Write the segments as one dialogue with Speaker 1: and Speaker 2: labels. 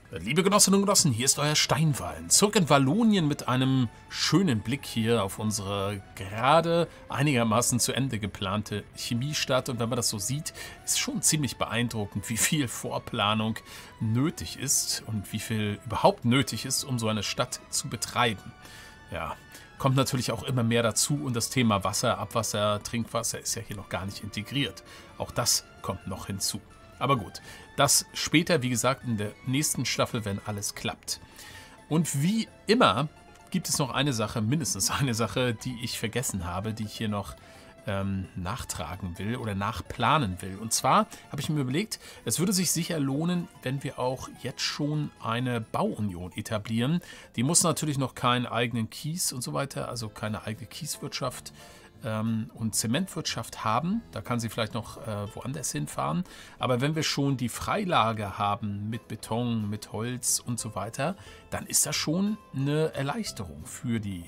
Speaker 1: Liebe Genossinnen und Genossen, hier ist euer Steinwallen. Zurück in Wallonien mit einem schönen Blick hier auf unsere gerade einigermaßen zu Ende geplante Chemiestadt. Und wenn man das so sieht, ist schon ziemlich beeindruckend, wie viel Vorplanung nötig ist und wie viel überhaupt nötig ist, um so eine Stadt zu betreiben. Ja, kommt natürlich auch immer mehr dazu und das Thema Wasser, Abwasser, Trinkwasser ist ja hier noch gar nicht integriert. Auch das kommt noch hinzu. Aber gut, das später, wie gesagt, in der nächsten Staffel, wenn alles klappt. Und wie immer gibt es noch eine Sache, mindestens eine Sache, die ich vergessen habe, die ich hier noch nachtragen will oder nachplanen will. Und zwar habe ich mir überlegt, es würde sich sicher lohnen, wenn wir auch jetzt schon eine Bauunion etablieren. Die muss natürlich noch keinen eigenen Kies und so weiter, also keine eigene Kieswirtschaft und Zementwirtschaft haben. Da kann sie vielleicht noch woanders hinfahren. Aber wenn wir schon die Freilage haben mit Beton, mit Holz und so weiter, dann ist das schon eine Erleichterung für den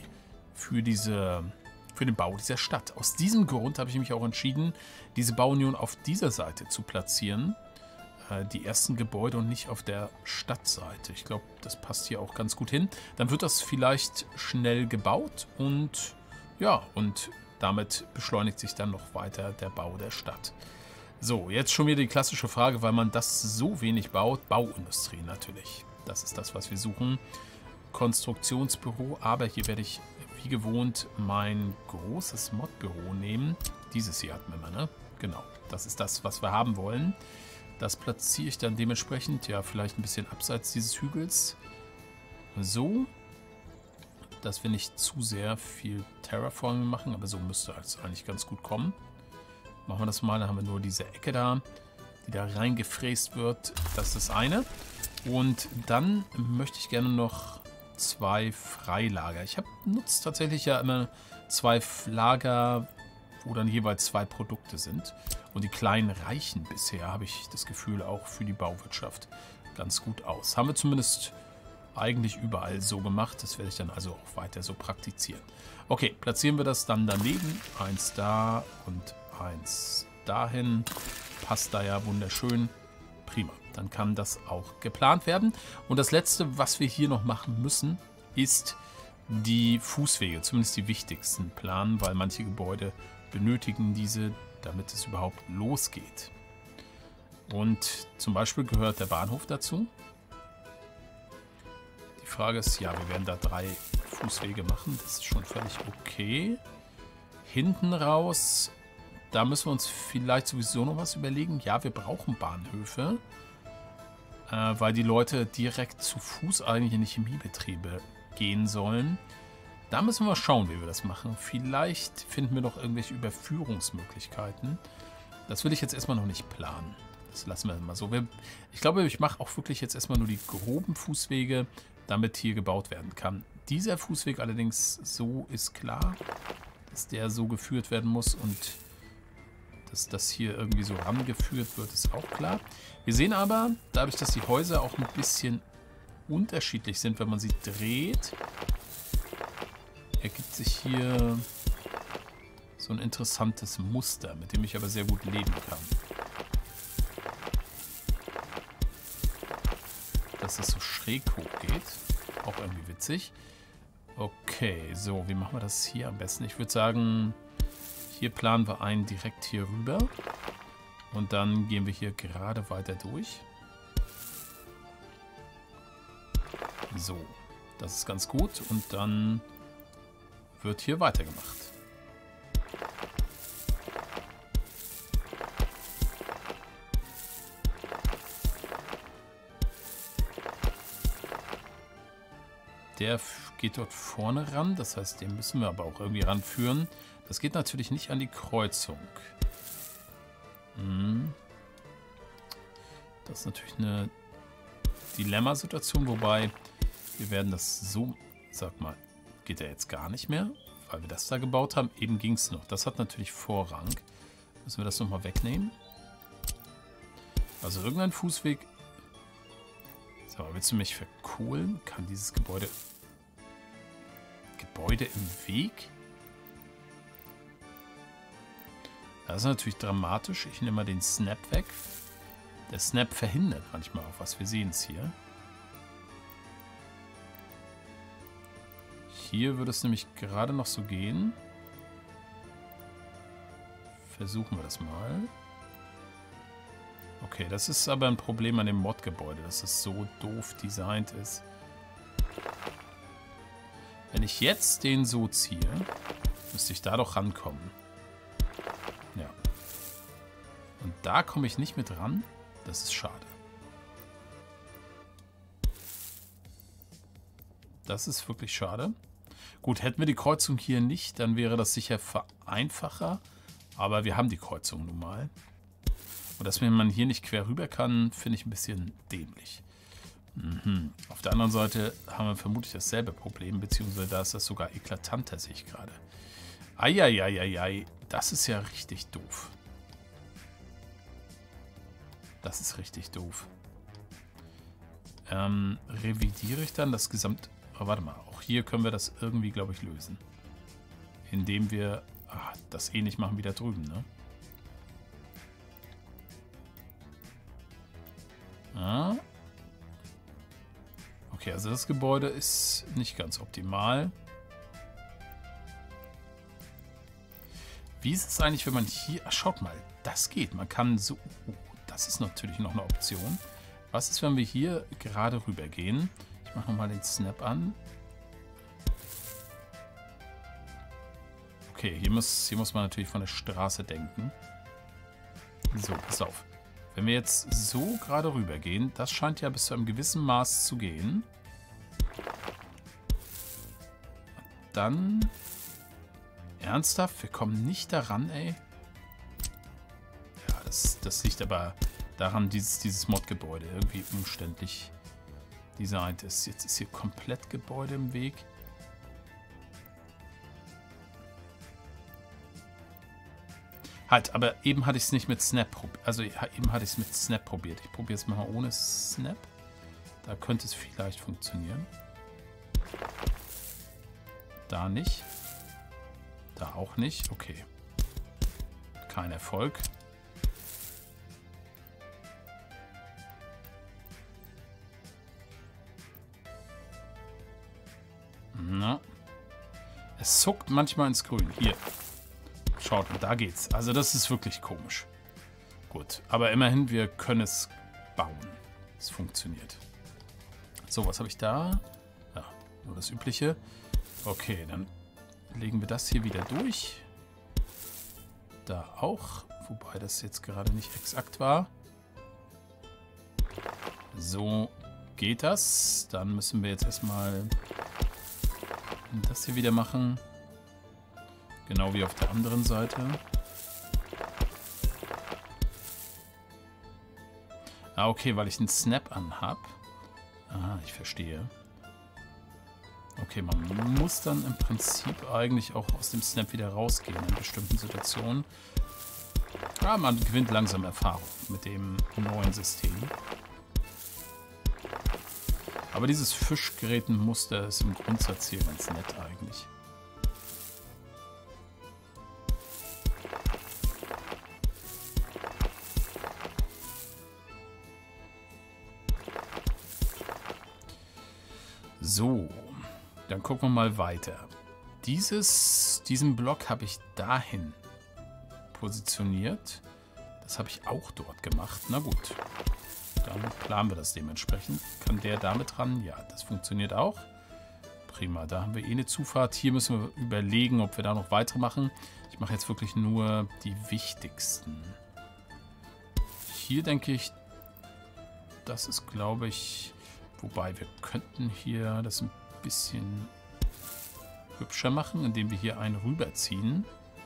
Speaker 1: Bau dieser Stadt. Aus diesem Grund habe ich mich auch entschieden, diese Bauunion auf dieser Seite zu platzieren. Die ersten Gebäude und nicht auf der Stadtseite. Ich glaube, das passt hier auch ganz gut hin. Dann wird das vielleicht schnell gebaut und ja, und damit beschleunigt sich dann noch weiter der Bau der Stadt. So, jetzt schon wieder die klassische Frage, weil man das so wenig baut. Bauindustrie natürlich. Das ist das, was wir suchen. Konstruktionsbüro, aber hier werde ich wie gewohnt mein großes Modbüro nehmen. Dieses hier hatten wir mal, ne? Genau, das ist das, was wir haben wollen. Das platziere ich dann dementsprechend, ja, vielleicht ein bisschen abseits dieses Hügels. So, dass wir nicht zu sehr viel Terraforming machen, aber so müsste es eigentlich ganz gut kommen. Machen wir das mal, dann haben wir nur diese Ecke da, die da reingefräst wird. Das ist das eine. Und dann möchte ich gerne noch 2 Freilager. Ich nutze tatsächlich ja immer 2 Lager, wo dann jeweils 2 Produkte sind. Und die kleinen reichen bisher, habe ich das Gefühl, auch für die Bauwirtschaft ganz gut aus. Haben wir zumindest eigentlich überall so gemacht. Das werde ich dann also auch weiter so praktizieren. Okay, platzieren wir das dann daneben. 1 da und 1 dahin. Passt da ja wunderschön. Prima. Dann kann das auch geplant werden. Und das Letzte, was wir hier noch machen müssen, ist die Fußwege, zumindest die wichtigsten planen, weil manche Gebäude benötigen diese, damit es überhaupt losgeht. Und zum Beispiel gehört der Bahnhof dazu. Die Frage ist, ja, wir werden da 3 Fußwege machen. Das ist schon völlig okay. Hinten raus, da müssen wir uns vielleicht sowieso noch was überlegen. Ja, wir brauchen Bahnhöfe, weil die Leute direkt zu Fuß eigentlich in die Chemiebetriebe gehen sollen. Da müssen wir schauen, wie wir das machen. Vielleicht finden wir noch irgendwelche Überführungsmöglichkeiten. Das will ich jetzt erstmal noch nicht planen. Das lassen wir mal so. Ich glaube, ich mache auch wirklich jetzt erstmal nur die groben Fußwege, damit hier gebaut werden kann. Dieser Fußweg allerdings, so ist klar, dass der so geführt werden muss und dass das hier irgendwie so rangeführt wird, ist auch klar. Wir sehen aber, dadurch, dass die Häuser auch ein bisschen unterschiedlich sind, wenn man sie dreht, ergibt sich hier so ein interessantes Muster, mit dem ich aber sehr gut leben kann. Dass es so schräg hoch geht. Auch irgendwie witzig. Okay, so, wie machen wir das hier am besten? Ich würde sagen, hier planen wir einen direkt hier rüber. Und dann gehen wir hier gerade weiter durch. So, das ist ganz gut. Und dann wird hier weitergemacht. Der geht dort vorne ran, das heißt, den müssen wir aber auch irgendwie ranführen. Das geht natürlich nicht an die Kreuzung. Das ist natürlich eine Dilemmasituation, wobei wir werden das so, sag mal, geht der jetzt gar nicht mehr, weil wir das da gebaut haben. Eben ging es noch. Das hat natürlich Vorrang. Müssen wir das nochmal wegnehmen. Also irgendein Fußweg. Sag mal, willst du mich verkohlen? Kann dieses Gebäude im Weg? Das ist natürlich dramatisch. Ich nehme mal den Snap weg. Der Snap verhindert manchmal auch was. Wir sehen es hier. Hier würde es nämlich gerade noch so gehen. Versuchen wir das mal. Okay, das ist aber ein Problem an dem Mod-Gebäude, dass es so doof designt ist. Wenn ich jetzt den so ziehe, müsste ich da doch rankommen. Ja. Und da komme ich nicht mit ran. Das ist schade. Das ist wirklich schade. Gut, hätten wir die Kreuzung hier nicht, dann wäre das sicher einfacher. Aber wir haben die Kreuzung nun mal. Und dass man hier nicht quer rüber kann, finde ich ein bisschen dämlich. Mhm. Auf der anderen Seite haben wir vermutlich dasselbe Problem, beziehungsweise da ist das sogar eklatanter, sehe ich gerade. Eieieiei, das ist ja richtig doof. Das ist richtig doof. Revidiere ich dann das Gesamt... Oh, warte mal, auch hier können wir das irgendwie, glaube ich, lösen. Indem wir das ähnlich machen wie da drüben, ne? Ah. Okay, also das Gebäude ist nicht ganz optimal. Wie ist es eigentlich, wenn man hier... Ach, schaut mal, das geht. Man kann so... das ist natürlich noch eine Option. Was ist, wenn wir hier gerade rüber gehen? Ich mache nochmal den Snap an. Okay, hier muss man natürlich von der Straße denken. So, pass auf. Wenn wir jetzt so gerade rüber gehen, das scheint ja bis zu einem gewissen Maß zu gehen. Dann... Ernsthaft? Wir kommen nicht daran, ey. Ja, das liegt aber daran, dieses Mod-Gebäude irgendwie umständlich designt ist. Jetzt ist hier komplett Gebäude im Weg. Halt, aber eben hatte ich es nicht mit Snap probiert. Also eben hatte ich es mit Snap probiert. Ich probiere es mal ohne Snap. Da könnte es vielleicht funktionieren. Da nicht. Da auch nicht. Okay. Kein Erfolg. Na. Es zuckt manchmal ins Grün. Hier. Schaut, da geht's. Also das ist wirklich komisch. Gut, aber immerhin, wir können es bauen. Es funktioniert. So, was habe ich da? Ja, nur das Übliche. Okay, dann legen wir das hier wieder durch. Da auch, wobei das jetzt gerade nicht exakt war. So geht das. Dann müssen wir jetzt erstmal das hier wieder machen. Genau wie auf der anderen Seite. Ah, okay, weil ich einen Snap anhab. Ah, ich verstehe. Okay, man muss dann im Prinzip eigentlich auch aus dem Snap wieder rausgehen in bestimmten Situationen. Ja, man gewinnt langsam Erfahrung mit dem neuen System. Aber dieses Fischgrätenmuster ist im Grundsatz hier ganz nett eigentlich. So, dann gucken wir mal weiter. Diesen Block habe ich dahin positioniert. Das habe ich auch dort gemacht. Na gut, dann planen wir das dementsprechend. Kann der damit ran? Ja, das funktioniert auch. Prima, da haben wir eh eine Zufahrt. Hier müssen wir überlegen, ob wir da noch weitere machen. Ich mache jetzt wirklich nur die wichtigsten. Hier denke ich, das ist, glaube ich... Wobei, wir könnten hier das ein bisschen hübscher machen, indem wir hier einen rüberziehen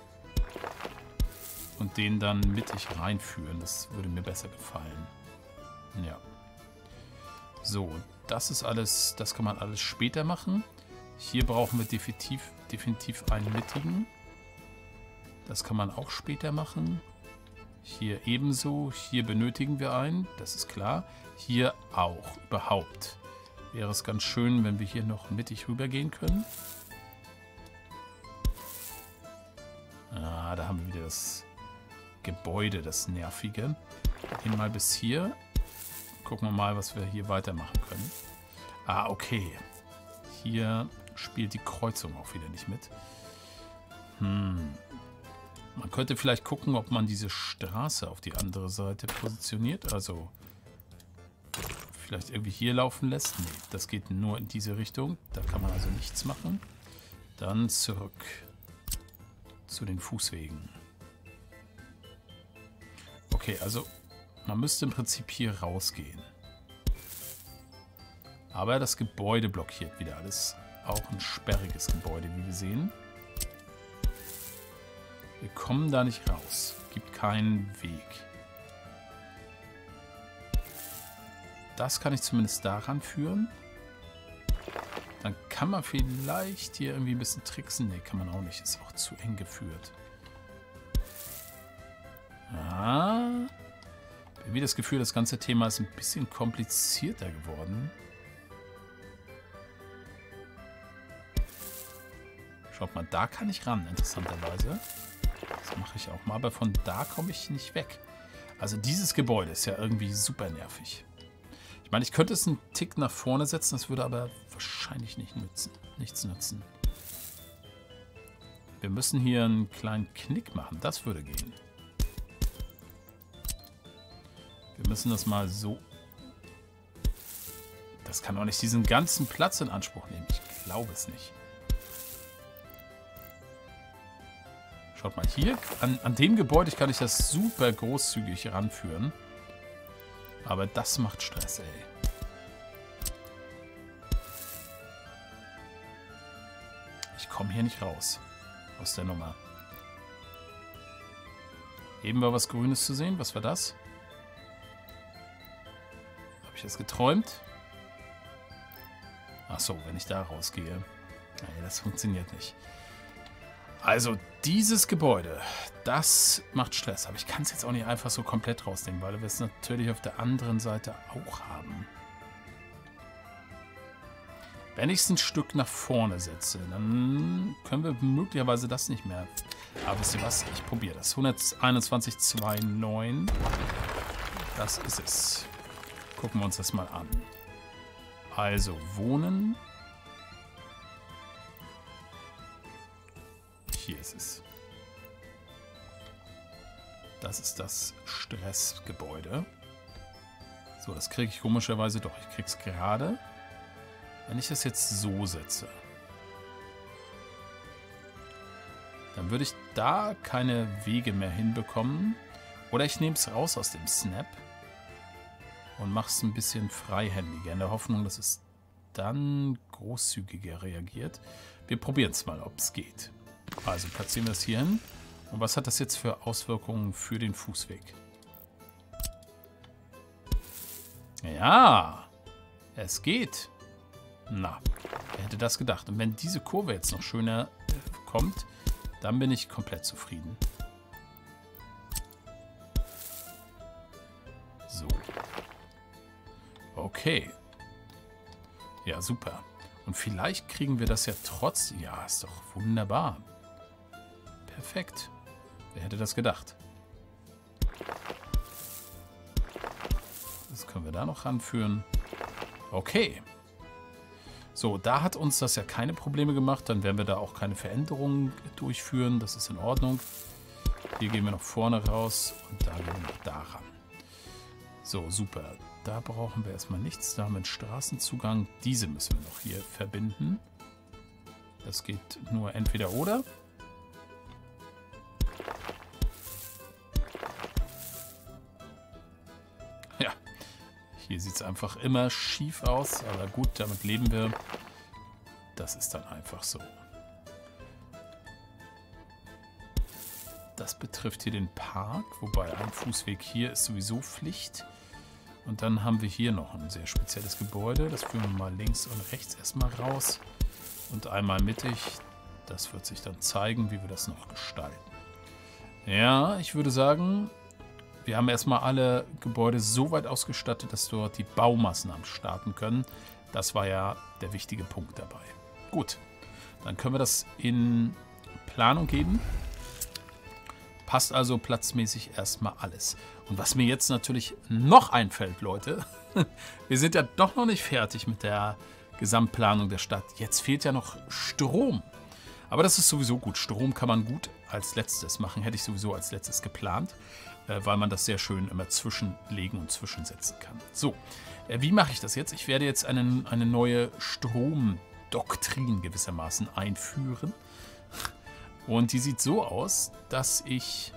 Speaker 1: und den dann mittig reinführen. Das würde mir besser gefallen. Ja. So, das ist alles, das kann man alles später machen. Hier brauchen wir definitiv einen mittigen. Das kann man auch später machen. Hier ebenso. Hier benötigen wir einen, das ist klar. Hier auch, überhaupt. Wäre es ganz schön, wenn wir hier noch mittig rübergehen können. Ah, da haben wir wieder das Gebäude, das Nervige. Gehen mal bis hier. Gucken wir mal, was wir hier weitermachen können. Ah, okay. Hier spielt die Kreuzung auch wieder nicht mit. Man könnte vielleicht gucken, ob man diese Straße auf die andere Seite positioniert. Also vielleicht irgendwie hier laufen lässt. Nee, das geht nur in diese Richtung. Da kann man also nichts machen. Dann zurück zu den Fußwegen. Okay, also man müsste im Prinzip hier rausgehen. Aber das Gebäude blockiert wieder alles. Auch ein sperriges Gebäude, wie wir sehen. Wir kommen da nicht raus. Gibt keinen Weg. Das kann ich zumindest daran führen. Dann kann man vielleicht hier irgendwie ein bisschen tricksen. Ne, kann man auch nicht. Ist auch zu eng geführt. Ah. Irgendwie das Gefühl, das ganze Thema ist ein bisschen komplizierter geworden. Schaut mal, da kann ich ran, interessanterweise. Das mache ich auch mal, aber von da komme ich nicht weg. Also dieses Gebäude ist ja irgendwie super nervig. Ich meine, ich könnte es einen Tick nach vorne setzen, das würde aber wahrscheinlich nichts nützen. Wir müssen hier einen kleinen Knick machen, das würde gehen. Wir müssen das mal so... Das kann doch nicht diesen ganzen Platz in Anspruch nehmen. Ich glaube es nicht. Schaut mal, hier an dem Gebäude kann ich das super großzügig ranführen. Aber das macht Stress, ey. Ich komme hier nicht raus aus der Nummer. Eben war was Grünes zu sehen. Was war das? Habe ich das geträumt? Ach so, wenn ich da rausgehe. Nee, das funktioniert nicht. Also, dieses Gebäude, das macht Stress. Aber ich kann es jetzt auch nicht einfach so komplett rausnehmen, weil wir es natürlich auf der anderen Seite auch haben. Wenn ich es ein Stück nach vorne setze, dann können wir möglicherweise das nicht mehr. Aber wisst ihr was? Ich probiere das. 121,29. Das ist es. Gucken wir uns das mal an. Also, Wohnen. Hier ist es. Das ist das Stressgebäude. So, das kriege ich komischerweise doch. Ich kriege es gerade. Wenn ich das jetzt so setze, dann würde ich da keine Wege mehr hinbekommen. Oder ich nehme es raus aus dem Snap und mache es ein bisschen freihändiger, in der Hoffnung, dass es dann großzügiger reagiert. Wir probieren es mal, ob es geht. Also platzieren wir es hier hin. Und was hat das jetzt für Auswirkungen für den Fußweg? Ja, es geht. Na, wer hätte das gedacht? Und wenn diese Kurve jetzt noch schöner kommt, dann bin ich komplett zufrieden. So. Okay. Ja, super. Und vielleicht kriegen wir das ja trotzdem. Ja, ist doch wunderbar. Perfekt. Wer hätte das gedacht? Das können wir da noch ranführen. Okay. So, da hat uns das ja keine Probleme gemacht. Dann werden wir da auch keine Veränderungen durchführen. Das ist in Ordnung. Hier gehen wir noch vorne raus und da gehen wir noch daran. So, super. Da brauchen wir erstmal nichts. Da haben wir einen Straßenzugang. Diese müssen wir noch hier verbinden. Das geht nur entweder oder. Ja, hier sieht es einfach immer schief aus. Aber gut, damit leben wir. Das ist dann einfach so. Das betrifft hier den Park. Wobei ein Fußweg hier ist sowieso Pflicht. Und dann haben wir hier noch ein sehr spezielles Gebäude. Das führen wir mal links und rechts erstmal raus. Und einmal mittig. Das wird sich dann zeigen, wie wir das noch gestalten. Ja, ich würde sagen, wir haben erstmal alle Gebäude so weit ausgestattet, dass dort die Baumaßnahmen starten können. Das war ja der wichtige Punkt dabei. Gut, dann können wir das in Planung geben. Passt also platzmäßig erstmal alles. Und was mir jetzt natürlich noch einfällt, Leute, wir sind ja doch noch nicht fertig mit der Gesamtplanung der Stadt. Jetzt fehlt ja noch Strom. Aber das ist sowieso gut. Strom kann man gut als letztes machen. Hätte ich sowieso als letztes geplant, weil man das sehr schön immer zwischenlegen und zwischensetzen kann. So, wie mache ich das jetzt? Ich werde jetzt eine neue Stromdoktrin gewissermaßen einführen. Und die sieht so aus, dass ich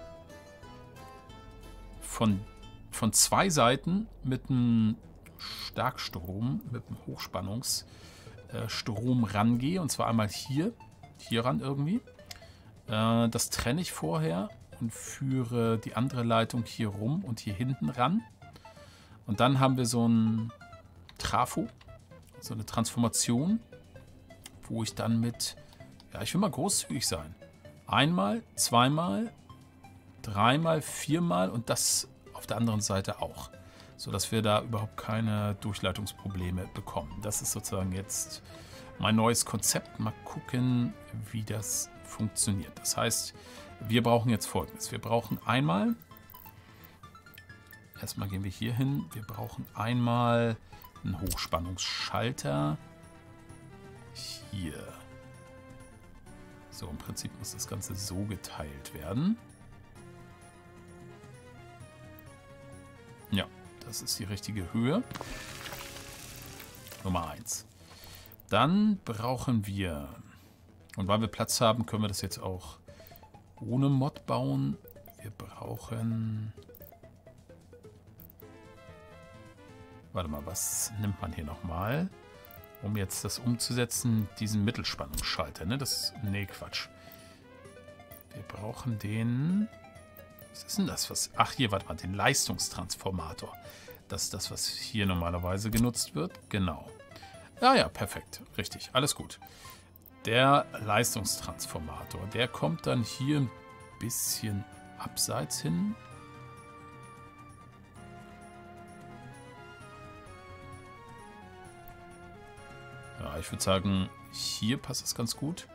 Speaker 1: von 2 Seiten mit einem Starkstrom, mit einem Hochspannungsstrom rangehe. Und zwar einmal hier ran irgendwie. Das trenne ich vorher und führe die andere Leitung hier rum und hier hinten ran. Und dann haben wir so ein Trafo, so eine Transformation, wo ich dann mit, ja, ich will mal großzügig sein. Einmal, zweimal, dreimal, viermal und das auf der anderen Seite auch. Sodass wir da überhaupt keine Durchleitungsprobleme bekommen. Das ist sozusagen jetzt mein neues Konzept. Mal gucken, wie das funktioniert. Das heißt, wir brauchen jetzt Folgendes. Wir brauchen einmal, erstmal gehen wir hier hin, wir brauchen einmal einen Hochspannungsschalter hier. So, im Prinzip muss das Ganze so geteilt werden. Ja, das ist die richtige Höhe. Nummer 1. Dann brauchen wir, und weil wir Platz haben, können wir das jetzt auch ohne Mod bauen. Wir brauchen, warte mal, was nimmt man hier nochmal, um jetzt das umzusetzen, diesen Mittelspannungsschalter, ne? Nee, Quatsch. Wir brauchen den, was ist denn das? Ach, hier, warte mal, den Leistungstransformator. Das ist das, was hier normalerweise genutzt wird. Genau. Ja, perfekt. Richtig, alles gut. Der Leistungstransformator, der kommt dann hier ein bisschen abseits hin. Ja, ich würde sagen, hier passt das ganz gut.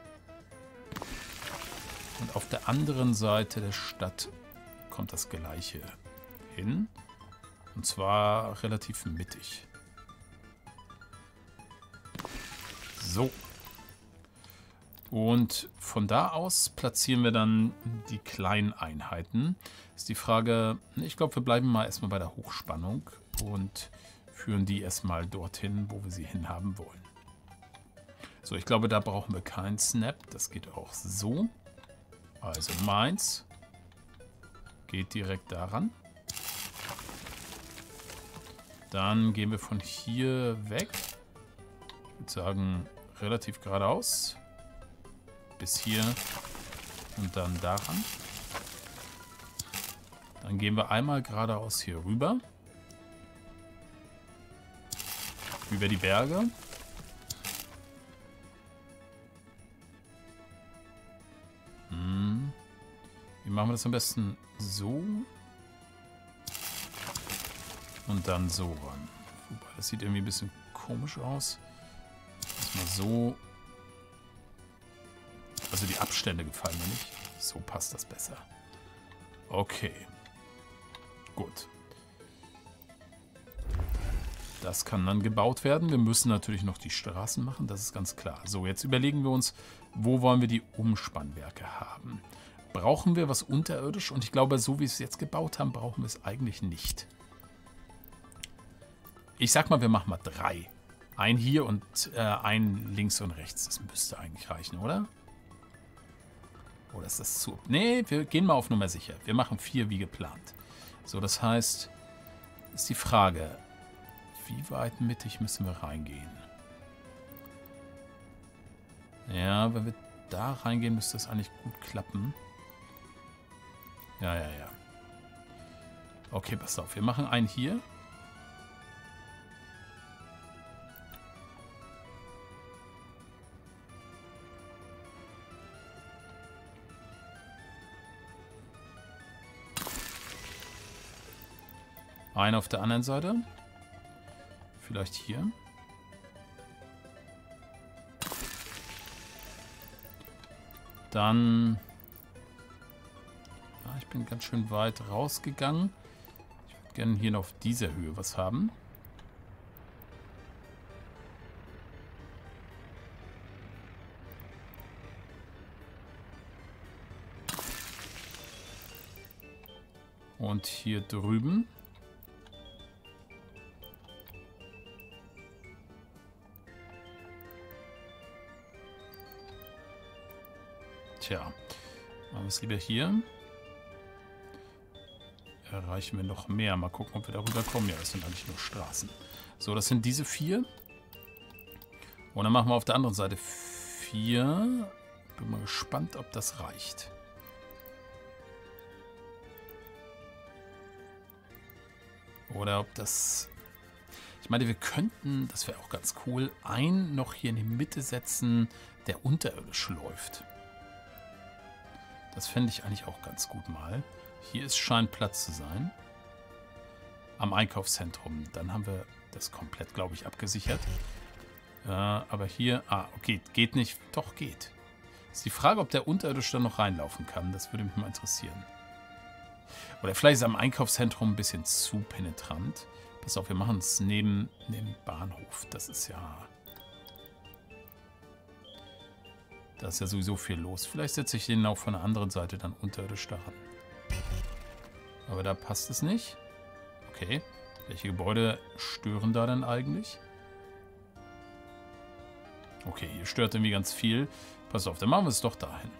Speaker 1: Und auf der anderen Seite der Stadt kommt das Gleiche hin. Und zwar relativ mittig. So. Und von da aus platzieren wir dann die kleinen Einheiten. Ist die Frage, ich glaube, wir bleiben mal erstmal bei der Hochspannung und führen die erstmal dorthin, wo wir sie hinhaben wollen. So, ich glaube, da brauchen wir keinen Snap. Das geht auch so. Also meins geht direkt daran. Dann gehen wir von hier weg. Ich würde sagen, relativ geradeaus. Bis hier und dann daran. Dann gehen wir einmal geradeaus hier rüber. Über die Berge. Wie machen wir das am besten? So. Und dann so ran. Wobei, das sieht irgendwie ein bisschen komisch aus. Erstmal so. Also die Abstände gefallen mir nicht. So passt das besser. Okay. Gut. Das kann dann gebaut werden. Wir müssen natürlich noch die Straßen machen, das ist ganz klar. So, jetzt überlegen wir uns, wo wollen wir die Umspannwerke haben. Brauchen wir was unterirdisch? Und ich glaube, so wie wir es jetzt gebaut haben, brauchen wir es eigentlich nicht. Ich sag mal, wir machen mal 3. Ein hier und ein links und rechts. Das müsste eigentlich reichen, oder? Oder ist das zu... Nee, wir gehen mal auf Nummer sicher. Wir machen 4 wie geplant. So, das heißt, ist die Frage, wie weit mittig müssen wir reingehen? Ja, wenn wir da reingehen, müsste das eigentlich gut klappen. Ja. Okay, pass auf. Wir machen einen hier. Einen auf der anderen Seite. Vielleicht hier. Dann... Ja, ich bin ganz schön weit rausgegangen. Ich würde gerne hier noch auf dieser Höhe was haben. Und hier drüben. Tja, machen wir es lieber hier. Erreichen wir noch mehr. Mal gucken, ob wir darüber kommen. Ja, das sind eigentlich nur Straßen. So, das sind diese 4. Und dann machen wir auf der anderen Seite 4. Bin mal gespannt, ob das reicht. Oder ob das... Ich meine, wir könnten, das wäre auch ganz cool, einen noch hier in die Mitte setzen, der unterirdisch läuft. Das fände ich eigentlich auch ganz gut mal. Hier scheint Platz zu sein. Am Einkaufszentrum. Dann haben wir das komplett, glaube ich, abgesichert. Aber hier... Ah, okay, geht nicht. Doch, geht. Ist die Frage, ob der unterirdisch dann noch reinlaufen kann. Das würde mich mal interessieren. Oder vielleicht ist am Einkaufszentrum ein bisschen zu penetrant. Pass auf, wir machen es neben dem Bahnhof. Das ist ja... Da ist ja sowieso viel los. Vielleicht setze ich den auch von der anderen Seite dann unterirdisch daran. Aber da passt es nicht. Okay. Welche Gebäude stören da denn eigentlich? Okay, hier stört irgendwie ganz viel. Pass auf, dann machen wir es doch dahin.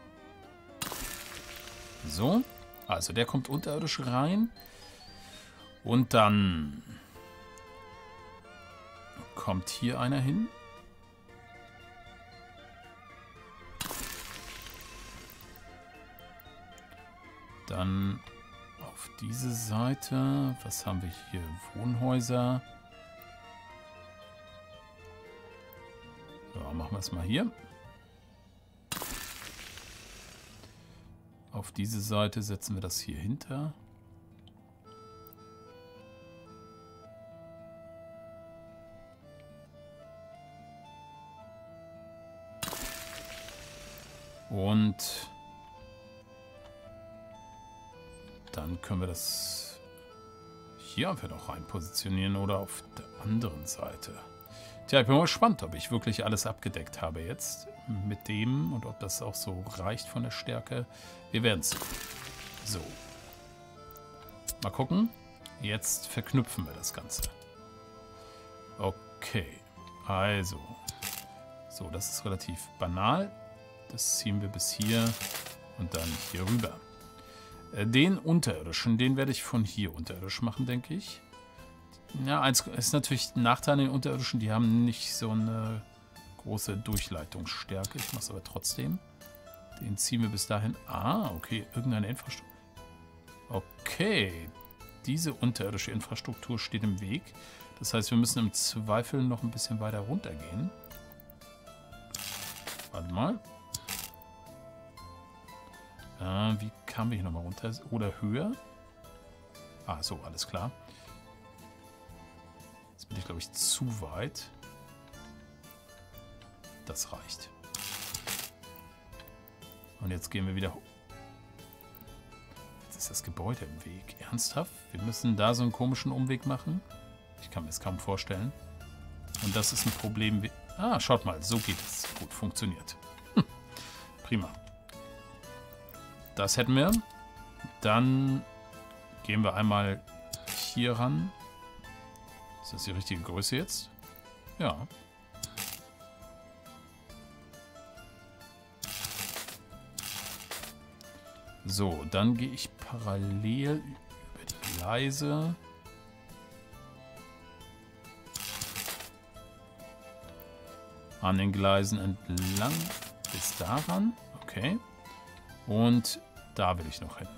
Speaker 1: So. Also der kommt unterirdisch rein. Und dann kommt hier einer hin. Dann auf diese Seite. Was haben wir hier? Wohnhäuser. So, machen wir es mal hier. Auf diese Seite setzen wir das hier hinter. Und dann können wir das hier einfach noch rein positionieren oder auf der anderen Seite. Tja, ich bin mal gespannt, ob ich wirklich alles abgedeckt habe jetzt mit dem und ob das auch so reicht von der Stärke. Wir werden es sehen. So. Mal gucken. Jetzt verknüpfen wir das Ganze. Okay. Also. So, das ist relativ banal. Das ziehen wir bis hier und dann hier rüber. Den unterirdischen, den werde ich von hier unterirdisch machen, denke ich. Ja, eins ist natürlich ein Nachteil an den unterirdischen, die haben nicht so eine große Durchleitungsstärke. Ich mache es aber trotzdem. Den ziehen wir bis dahin. Ah, okay, irgendeine Infrastruktur. Okay, diese unterirdische Infrastruktur steht im Weg. Das heißt, wir müssen im Zweifel noch ein bisschen weiter runter gehen. Warte mal. Wie kamen wir hier nochmal runter? Oder höher? Ah, so, alles klar. Jetzt bin ich, glaube ich, zu weit. Das reicht. Und jetzt gehen wir wieder hoch. Jetzt ist das Gebäude im Weg. Ernsthaft? Wir müssen da so einen komischen Umweg machen? Ich kann mir das kaum vorstellen. Und das ist ein Problem. Ah, schaut mal, so geht es. Gut, funktioniert. Prima. Das hätten wir. Dann gehen wir einmal hier ran. Ist das die richtige Größe jetzt? Ja. So, dann gehe ich parallel über die Gleise. An den Gleisen entlang bis daran. Okay. Und da will ich noch hin.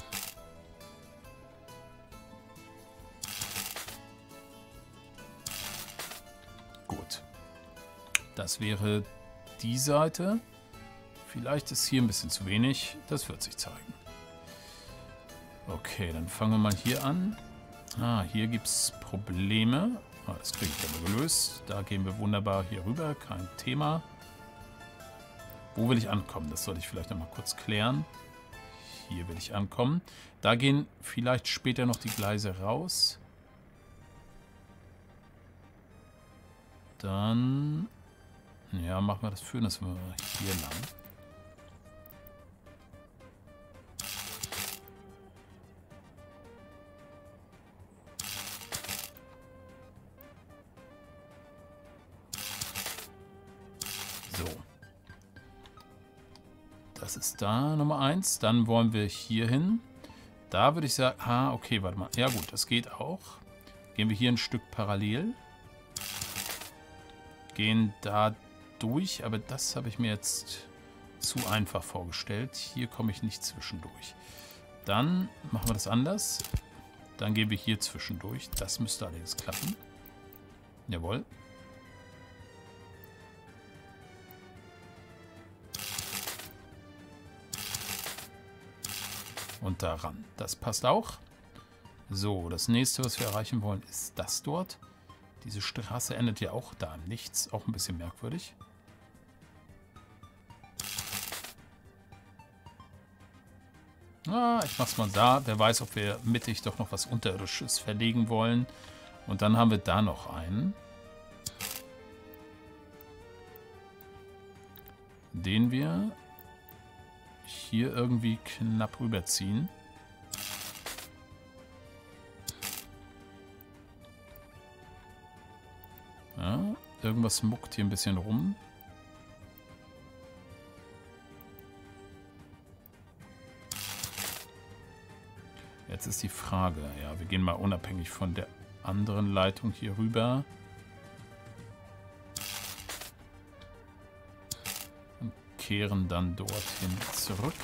Speaker 1: Gut. Das wäre die Seite. Vielleicht ist hier ein bisschen zu wenig. Das wird sich zeigen. Okay, dann fangen wir mal hier an. Ah, hier gibt es Probleme. Ah, das kriege ich aber gelöst. Da gehen wir wunderbar hier rüber. Kein Thema. Wo will ich ankommen? Das sollte ich vielleicht noch mal kurz klären. Hier will ich ankommen. Da gehen vielleicht später noch die Gleise raus. Dann... Ja, machen wir das für, dass wir hier lang. Das ist da Nummer 1. Dann wollen wir hier hin. Da würde ich sagen... Ah, okay, warte mal. Ja gut, das geht auch. Gehen wir hier ein Stück parallel. Gehen da durch, aber das habe ich mir jetzt zu einfach vorgestellt. Hier komme ich nicht zwischendurch. Dann machen wir das anders. Dann gehen wir hier zwischendurch. Das müsste allerdings klappen. Jawohl. Und daran. Das passt auch. So, das nächste, was wir erreichen wollen, ist das dort. Diese Straße endet ja auch da im Nichts. Auch ein bisschen merkwürdig. Ah, ich mach's mal da. Wer weiß, ob wir mittig doch noch was Unterirdisches verlegen wollen. Und dann haben wir da noch einen. Den wir hier irgendwie knapp rüberziehen. Ja, irgendwas muckt hier ein bisschen rum. Jetzt ist die Frage, ja, wir gehen mal unabhängig von der anderen Leitung hier rüber. Und kehren dann dorthin zurück.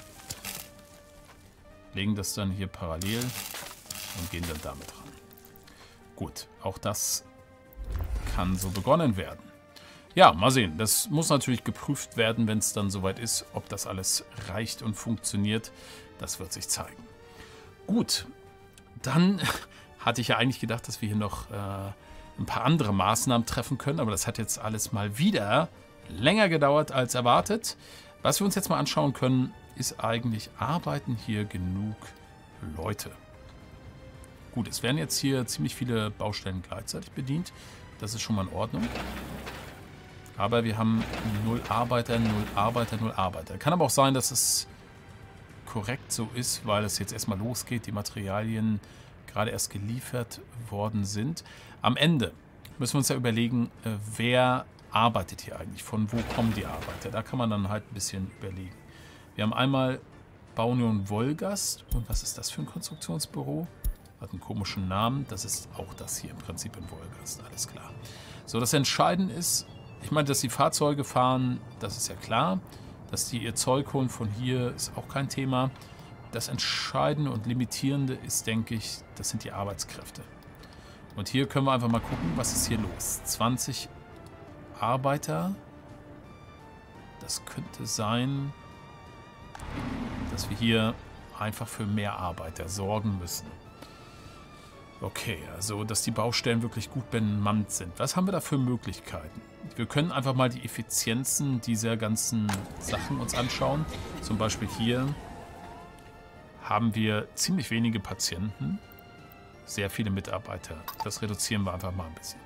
Speaker 1: Legen das dann hier parallel und gehen dann damit ran. Gut, auch das kann so begonnen werden. Ja, mal sehen. Das muss natürlich geprüft werden, wenn es dann soweit ist, ob das alles reicht und funktioniert. Das wird sich zeigen. Gut, dann hatte ich ja eigentlich gedacht, dass wir hier noch ein paar andere Maßnahmen treffen können, aber das hat jetzt alles mal wieder länger gedauert als erwartet. Was wir uns jetzt mal anschauen können, ist eigentlich, arbeiten hier genug Leute? Gut, es werden jetzt hier ziemlich viele Baustellen gleichzeitig bedient. Das ist schon mal in Ordnung. Aber wir haben 0 Arbeiter, 0 Arbeiter, 0 Arbeiter. Kann aber auch sein, dass es korrekt so ist, weil es jetzt erstmal losgeht, die Materialien gerade erst geliefert worden sind. Am Ende müssen wir uns ja überlegen, wer arbeitet hier eigentlich, von wo kommen die Arbeiter. Da kann man dann halt ein bisschen überlegen. Wir haben einmal Bauunion Wolgast. Und was ist das für ein Konstruktionsbüro? Hat einen komischen Namen. Das ist auch das hier im Prinzip in Wolgast, alles klar. So, das Entscheidende ist, ich meine, dass die Fahrzeuge fahren, das ist ja klar. Dass die ihr Zeug holen von hier, ist auch kein Thema. Das Entscheidende und Limitierende ist, denke ich, das sind die Arbeitskräfte. Und hier können wir einfach mal gucken, was ist hier los. 20 Arbeiter. Das könnte sein, dass wir hier einfach für mehr Arbeiter sorgen müssen. Okay, also dass die Baustellen wirklich gut bemannt sind. Was haben wir da für Möglichkeiten? Wir können einfach mal die Effizienzen dieser ganzen Sachen uns anschauen. Zum Beispiel hier haben wir ziemlich wenige Patienten, sehr viele Mitarbeiter. Das reduzieren wir einfach mal ein bisschen.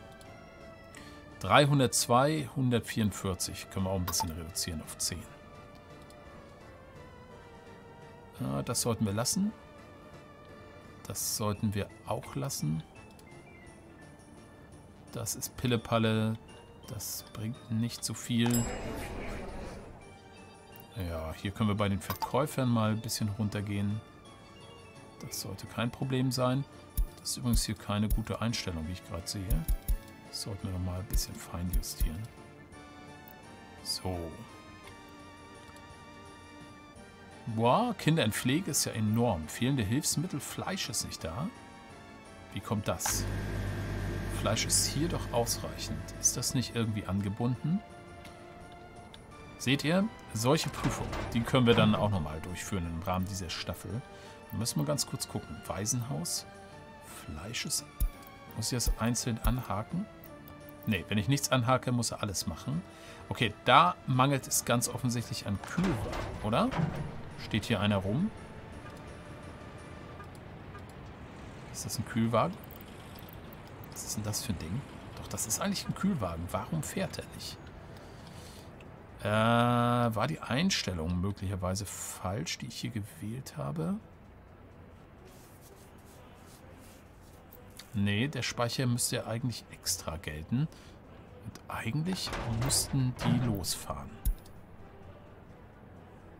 Speaker 1: 302, 144 können wir auch ein bisschen reduzieren auf 10. Das sollten wir lassen. Das sollten wir auch lassen. Das ist Pillepalle. Das bringt nicht so viel. Ja, hier können wir bei den Verkäufern mal ein bisschen runtergehen. Das sollte kein Problem sein. Das ist übrigens hier keine gute Einstellung, wie ich gerade sehe. Das sollten wir noch mal ein bisschen fein justieren. So. Boah, Kinder in Pflege ist ja enorm. Fehlende Hilfsmittel, Fleisch ist nicht da. Wie kommt das? Fleisch ist hier doch ausreichend. Ist das nicht irgendwie angebunden? Seht ihr? Solche Prüfungen, die können wir dann auch nochmal durchführen im Rahmen dieser Staffel. Da müssen wir ganz kurz gucken. Waisenhaus. Fleisch ist... Muss ich das einzeln anhaken? Ne, wenn ich nichts anhake, muss er alles machen. Okay, da mangelt es ganz offensichtlich an Kühlwagen, oder? Steht hier einer rum? Ist das ein Kühlwagen? Was ist denn das für ein Ding? Doch, das ist eigentlich ein Kühlwagen. Warum fährt er nicht? War die Einstellung möglicherweise falsch, die ich hier gewählt habe? Nee, der Speicher müsste ja eigentlich extra gelten. Und eigentlich mussten die losfahren.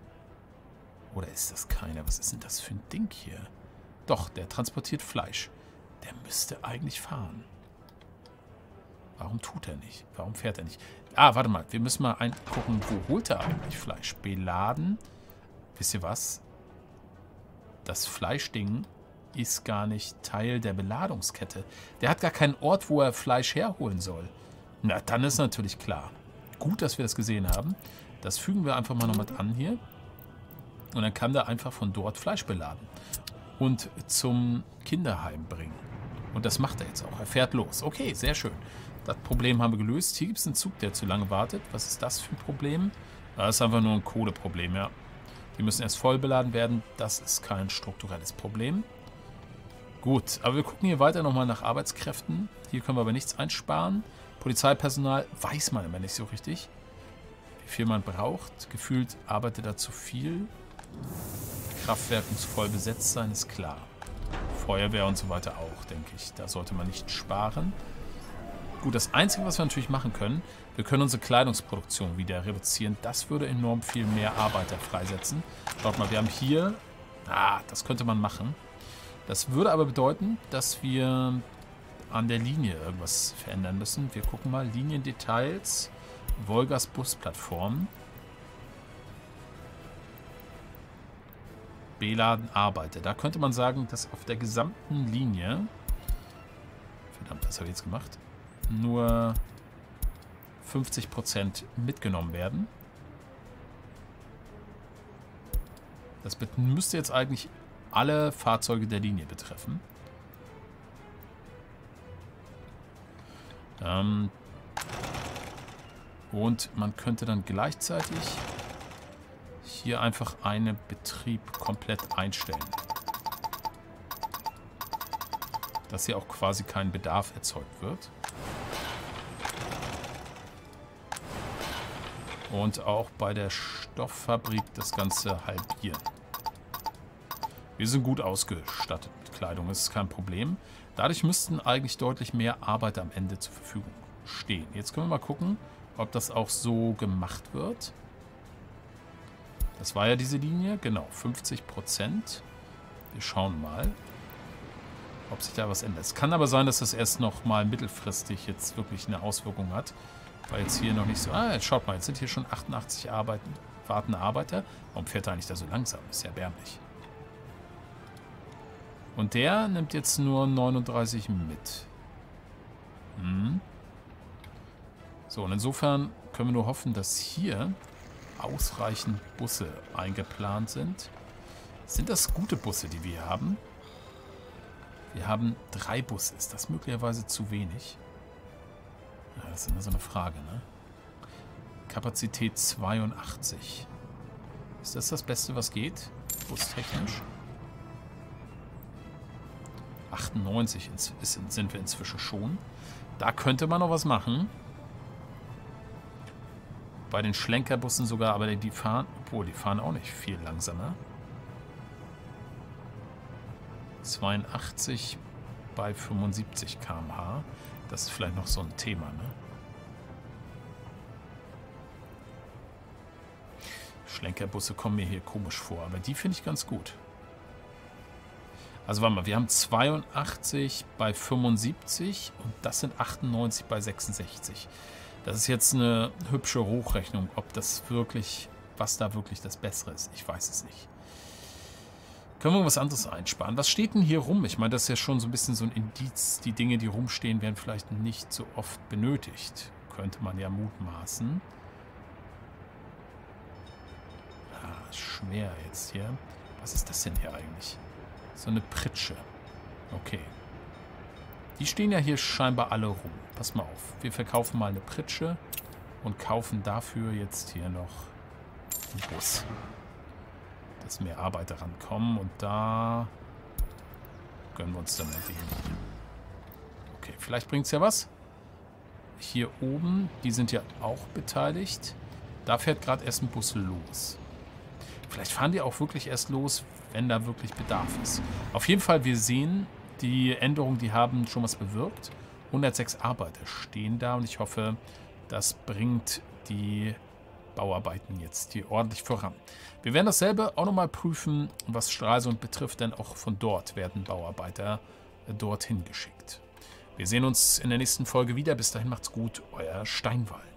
Speaker 1: Oder ist das keiner? Was ist denn das für ein Ding hier? Doch, der transportiert Fleisch. Der müsste eigentlich fahren. Warum tut er nicht? Warum fährt er nicht? Ah, warte mal. Wir müssen mal gucken, wo holt er eigentlich Fleisch? Beladen. Wisst ihr was? Das Fleischding ist gar nicht Teil der Beladungskette. Der hat gar keinen Ort, wo er Fleisch herholen soll. Na, dann ist natürlich klar. Gut, dass wir das gesehen haben. Das fügen wir einfach mal noch mit an hier. Und dann kann der einfach von dort Fleisch beladen. Und zum Kinderheim bringen. Und das macht er jetzt auch. Er fährt los. Okay, sehr schön. Das Problem haben wir gelöst. Hier gibt es einen Zug, der zu lange wartet. Was ist das für ein Problem? Das ist einfach nur ein Kohleproblem, ja. Die müssen erst voll beladen werden. Das ist kein strukturelles Problem. Gut, aber wir gucken hier weiter nochmal nach Arbeitskräften. Hier können wir aber nichts einsparen. Polizeipersonal weiß man immer nicht so richtig, wie viel man braucht. Gefühlt arbeitet da zu viel. Kraftwerk muss voll besetzt sein, ist klar. Feuerwehr und so weiter auch, denke ich. Da sollte man nicht sparen. Gut, das Einzige, was wir natürlich machen können, wir können unsere Kleidungsproduktion wieder reduzieren. Das würde enorm viel mehr Arbeiter freisetzen. Schaut mal, wir haben hier... das könnte man machen. Das würde aber bedeuten, dass wir an der Linie irgendwas verändern müssen. Wir gucken mal, Liniendetails, Wolgast Busplattform. Beladen Arbeiter. Da könnte man sagen, dass auf der gesamten Linie, verdammt, was habe ich jetzt gemacht, nur 50% mitgenommen werden. Das müsste jetzt eigentlich alle Fahrzeuge der Linie betreffen. Und man könnte dann gleichzeitig hier einfach einen Betrieb komplett einstellen. Dass hier auch quasi kein Bedarf erzeugt wird. Und auch bei der Stofffabrik das Ganze halbieren. Wir sind gut ausgestattet mit Kleidung, das ist kein Problem. Dadurch müssten eigentlich deutlich mehr Arbeiter am Ende zur Verfügung stehen. Jetzt können wir mal gucken, ob das auch so gemacht wird. Das war ja diese Linie, genau, 50%. Wir schauen mal, ob sich da was ändert. Es kann aber sein, dass das erst noch mal mittelfristig jetzt wirklich eine Auswirkung hat. Weil jetzt hier noch nicht so... jetzt schaut mal, jetzt sind hier schon 88 wartende Arbeiter. Warum fährt er eigentlich da so langsam? Ist ja erbärmlich. Und der nimmt jetzt nur 39 mit. So, und insofern können wir nur hoffen, dass hier ausreichend Busse eingeplant sind. Sind das gute Busse, die wir haben? Wir haben 3 Busse. Ist das möglicherweise zu wenig? Ja, das ist immer so eine Frage, ne? Kapazität 82. Ist das das Beste, was geht? Bustechnisch? 98 sind wir inzwischen schon. Da könnte man noch was machen. Bei den Schlenkerbussen sogar, aber die fahren... Obwohl, die fahren auch nicht viel langsamer. 82 bei 75 km/h. Das ist vielleicht noch so ein Thema, ne? Schlenkerbusse kommen mir hier komisch vor, aber die finde ich ganz gut. Also warte mal, wir haben 82 bei 75 und das sind 98 bei 66. Das ist jetzt eine hübsche Hochrechnung, ob das wirklich, was da wirklich das Bessere ist. Ich weiß es nicht. Können wir was anderes einsparen? Was steht denn hier rum? Ich meine, das ist ja schon so ein bisschen so ein Indiz. Die Dinge, die rumstehen, werden vielleicht nicht so oft benötigt. Könnte man ja mutmaßen. Schwer jetzt hier. Was ist das denn hier eigentlich? So eine Pritsche. Okay. Die stehen ja hier scheinbar alle rum. Pass mal auf. Wir verkaufen mal eine Pritsche und kaufen dafür jetzt hier noch einen Bus. Dass mehr Arbeiter rankommen und da gönnen wir uns dann mal den. Okay, vielleicht bringt es ja was. Hier oben, die sind ja auch beteiligt. Da fährt gerade erst ein Bus los. Vielleicht fahren die auch wirklich erst los, wenn da wirklich Bedarf ist. Auf jeden Fall, wir sehen, die Änderungen, die haben schon was bewirkt. 106 Arbeiter stehen da und ich hoffe, das bringt die Bauarbeiten jetzt hier ordentlich voran. Wir werden dasselbe auch nochmal prüfen, was Stralsund betrifft, denn auch von dort werden Bauarbeiter dorthin geschickt. Wir sehen uns in der nächsten Folge wieder. Bis dahin macht's gut, euer Steinwall.